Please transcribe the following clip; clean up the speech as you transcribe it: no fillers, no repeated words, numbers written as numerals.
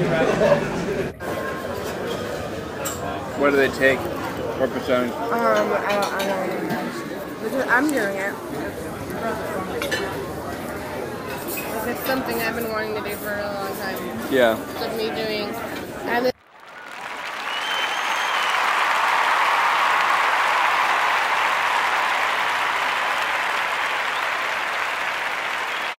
What do they take? What percentage? I don't know. I'm doing it. It's something I've been wanting to do for a long time. Yeah. So me doing